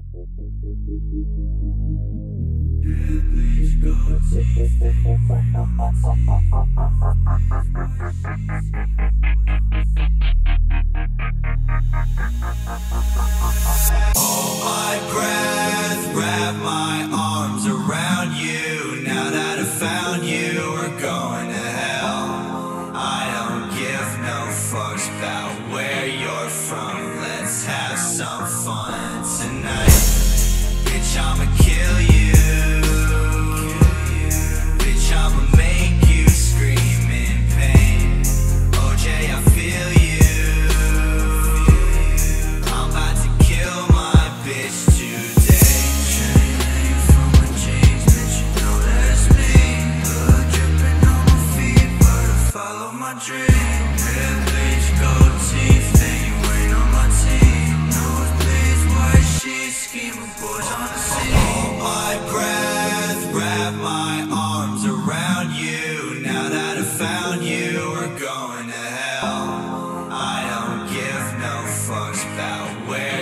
Hold my breath, wrap my arms around you. Now that I found you, we're going to hell. I don't give no fucks about where you're from. Let's have some fun tonight. Bitch, I'ma kill you. Bitch, I'ma make you scream in pain. OJ, I feel you. I'm about to kill my bitch today. Training from my jeans, bitch, you know that's me. Blood dripping on my feet, but I follow my dream. Red bleach, gold teeth, then you ain't on my team. Nosebleeds, white sheets, scheming boys on the scene. Hold my breath, wrap my arms around you. Now that I found you, we're going to hell. I don't give no fucks about where